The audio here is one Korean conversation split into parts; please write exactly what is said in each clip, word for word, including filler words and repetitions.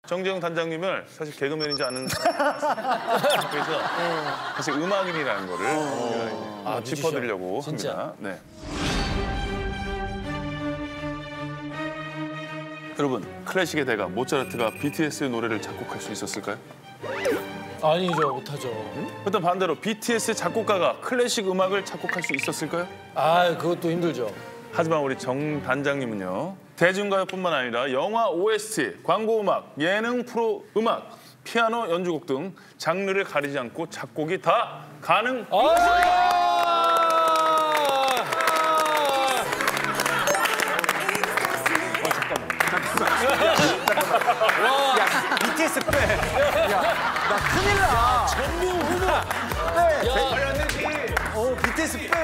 정재영 단장님을 사실 개그맨인지 아는 그래서 사실 음악인이라는 거를 어. 아, 짚어드리려고 진짜. 합니다. 네. 여러분, 클래식의 대가 모차르트가 비티에스의 노래를 작곡할 수 있었을까요? 아니죠, 못하죠. 일단 반대로 비티에스의 작곡가가 클래식 음악을 작곡할 수 있었을까요? 아, 그것도 힘들죠. 하지만 우리 정 단장님은요. 대중가요뿐만 아니라 영화 오에스티, 광고 음악, 예능 프로 음악, 피아노 연주곡 등 장르를 가리지 않고 작곡이 다 가능. 아! 야, 비티에스 빼. 야, 나 큰일 나. 전명 후보. 빼. 야. 말이 안 되지. 어, 비티에스 빼.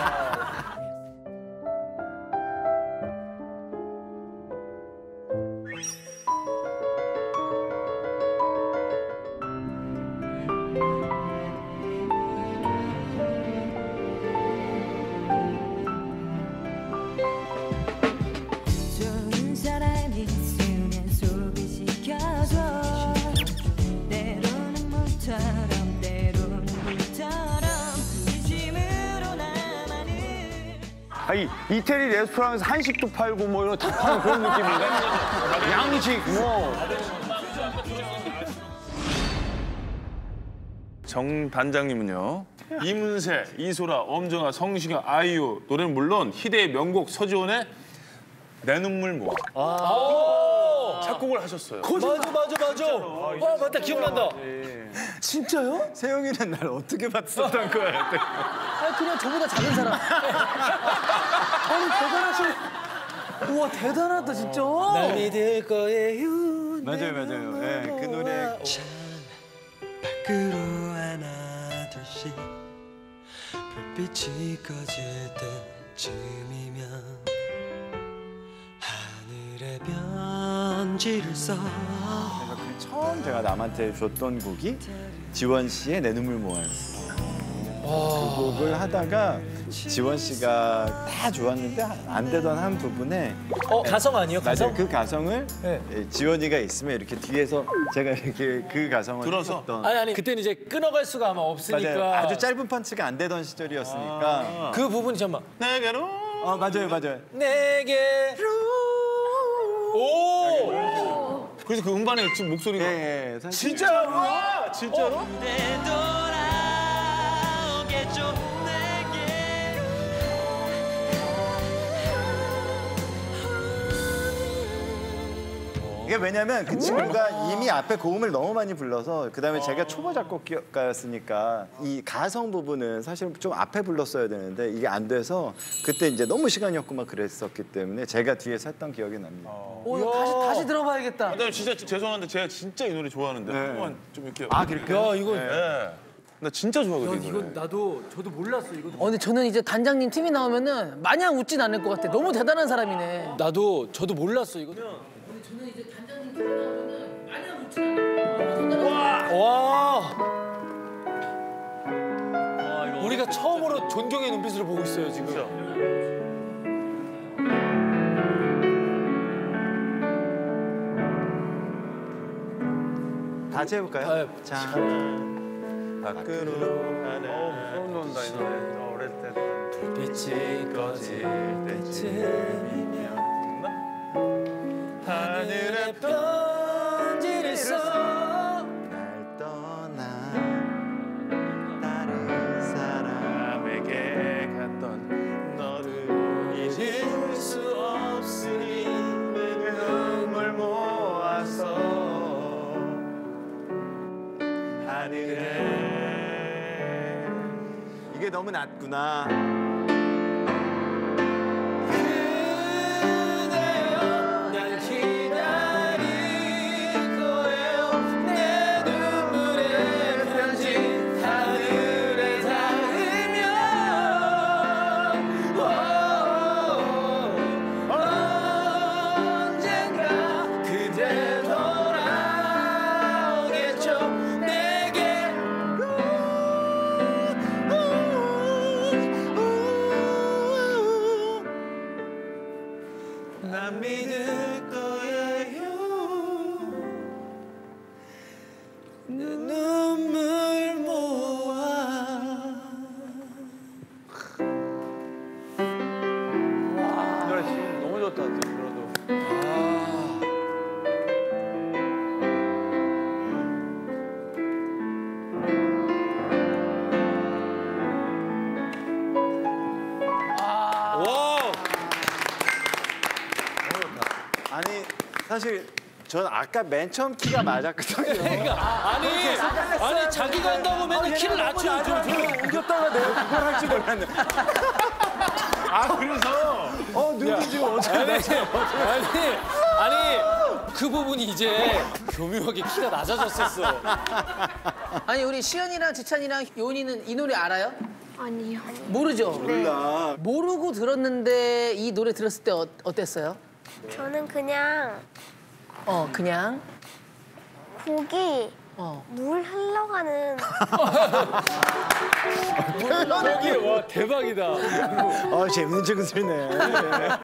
아니, 이태리 레스토랑에서 한식도 팔고 뭐 이런 거 다 파는 그런 느낌인데? 양식 뭐. 정 단장님은요. 이문세, 이소라, 엄정화, 성시경, 아이유 노래는 물론 희대의 명곡 서지원의 내 눈물 모아 아 작곡을 하셨어요. 맞아, 맞아, 맞아. 아, 맞다, 기억난다. 진짜요? 세영이는 날 어떻게 봤었던 거야? 아, 그냥 저보다 작은 사람. 아니, 대단하시. 우와, 대단하다, 진짜. 날 믿을 거예요. 맞아요, 맞아요. 예, 네, 그 노래. 밖으로 하나둘씩 불빛이 꺼질 때쯤이면 하늘에 편지를 써. 처음 제가 남한테 줬던 곡이 지원 씨의 내 눈물 모아였어요. 그 곡을 하다가 지원 씨가 다 좋았는데 안 되던 한 부분에 어, 가성 아니에요, 가성? 맞아요. 그 가성을 네. 지원이가 있으면 이렇게 뒤에서 제가 이렇게 그 가성을 들어서? 했었던. 아니, 아니, 그때는 이제 끊어갈 수가 아마 없으니까. 맞아요. 아주 짧은 펀치가 안 되던 시절이었으니까. 아. 그 부분이 잠깐만. 내게로. 어, 맞아요, 맞아요. 내게로. 오! 그래서 그 음반에 지금 목소리가 예, 예, 사실. 진짜로? 와, 진짜로? 되돌아오겠죠 내게. 이게 왜냐면 그 친구가 이미 앞에 고음을 너무 많이 불러서 그다음에 제가 초보 작곡가였으니까 이 가성 부분은 사실 좀 앞에 불렀어야 되는데 이게 안 돼서 그때 이제 너무 시간이 없고 막 그랬었기 때문에 제가 뒤에서 했던 기억이 납니다. 오, 이거 다시, 다시 들어봐야겠다. 아, 진짜 죄송한데 제가 진짜 이 노래 좋아하는데 네. 한번 좀 이렇게. 아, 그럴까요? 야, 이거. 네. 나 진짜 좋아하거든 이 노래. 나도, 저도 몰랐어, 이거. 어, 근데 저는 이제 단장님 팀이 나오면은 마냥 웃진 않을 것 같아. 너무 대단한 사람이네. 나도, 저도 몰랐어, 이거. 저는 이제 단장님 팀이 나오면은 마냥 웃진 않을 것 같아. 와! 우리가 처음으로 존경의 눈빛으로 보고 있어요, 지금. 다시 해볼까요? 아, 자, 밖으로 가는. 어, 소름 돋는다 이 노래. 어렸을 때. 빛이 꺼질 때쯤이면 하늘에 편지를 써. 날 떠나 다른 사람에게 갔던 너를 잊을 수 없으니 내 눈물 모아서 하늘에. 이게 너무 낮구나. 날 기다릴 거예요. 내 눈물의 편지 하늘에 닿으면 언젠가 그대 돌아오겠죠 내게. 눈물 모아. 이 노래 지금 너무 좋다. 들어도. 와. 아니 사실 전 아까 맨 처음 키가 맞았거든요. 아니, 아니 자기가 한다고 맨날 키를 낮춰. 옮겼다가 내가 그걸 할 줄 몰랐네. 아 그래서 어 눈이 지금 어떻게 아니, 아니, 아니 그 부분이 이제 교묘하게 키가 낮아졌었어. 아니 우리 시연이랑 지찬이랑 요은이는 이 노래 알아요? 아니요. 모르죠? 몰라. 모르고 들었는데 이 노래 들었을 때 어, 어땠어요? 저는 그냥 어 그냥 곡이 어. 물 흘러가는 여기 와 대박이다. 어 재밌는 친구들이네.